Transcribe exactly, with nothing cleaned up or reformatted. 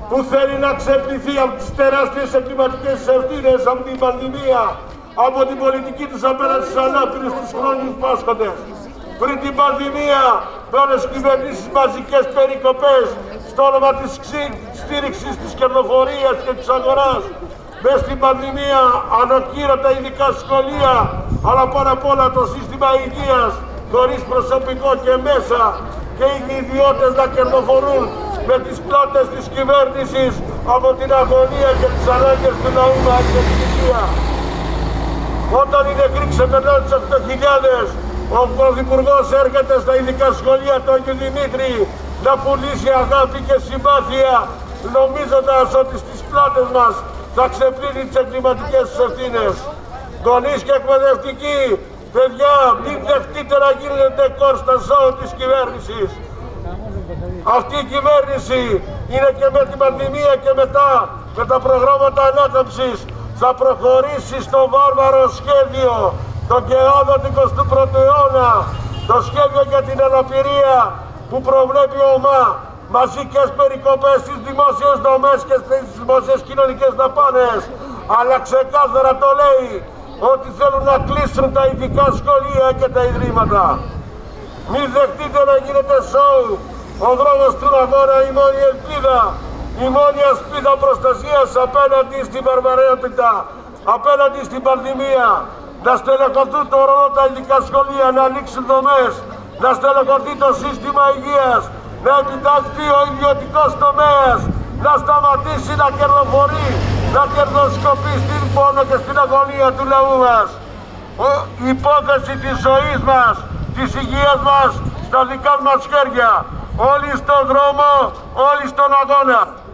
που θέλει να ξεπληθεί από τις τεράστιες εγκληματικές ευθύνες, από την πανδημία, από την πολιτική τους απέναντι στους ανάπηρους, τους χρόνιους πάσχοντες. Πριν την πανδημία, με όλες τις κυβερνήσεις μαζικές περικοπές στο όνομα της στήριξης της κερδοφορίας και της αγοράς. Μες στην πανδημία, ανοκύρωτα ειδικά σχολεία, αλλά πάνω απ' όλα το σύστημα υγείας, χωρίς προσωπικό και μέσα, και οι ιδιώτες να κερδοφορούν με τις πλάτες της κυβέρνησης από την αγωνία και τις ανάγκες του λαού μας και την υγεία. Όταν οι νεκροί ξεπερνάνε τις οκτώ χιλιάδες, ο Πρωθυπουργός έρχεται στα ειδικά σχολεία του Αγίου Δημήτρη να πουλήσει αγάπη και συμπάθεια, νομίζοντας ότι στις πλάτες μας θα ξεπλύνει τις εγκληματικές τους ευθύνες. Γονείς και εκπαιδευτικοί, παιδιά, μην δεχτείτε να γίνετε κόρ στα ζώα της κυβέρνησης. Αυτή η κυβέρνηση είναι και με την πανδημία και μετά, με τα προγράμματα ανάκαμψης, θα προχωρήσει στο βάρβαρο σχέδιο, το ΚΕΑΔΟ του εικοστού πρώτου αιώνα, το σχέδιο για την αναπηρία που προβλέπει ο ΟΜΑ, μαζικές περικοπές στις δημόσιες δομές και στις δημόσιες κοινωνικές δαπάνες, αλλά ξεκάθαρα το λέει ότι θέλουν να κλείσουν τα ειδικά σχολεία και τα ιδρύματα. Μην δεχτείτε να γίνεται σοου. Ο δρόμος του αγώνα, η μόνη ελπίδα, η μόνη ασπίδα προστασίας απέναντι στην βαρβαρότητα, απέναντι στην πανδημία. Να στελεχωθούν το ρόλο τα ειδικά σχολεία, να ανοίξουν δομές, να στελεχωθεί το σύστημα υγείας, να επιταχθεί ο ιδιωτικός τομέας, να σταματήσει να κερδοφορεί, να κερδοσκοπεί στην πόνο και στην αγωνία του λαού μας. Η υπόθεση της ζωής μας, της υγείας μας, στα δικά μας χέρια. Όλοι στον δρόμο, όλοι στον αγώνα.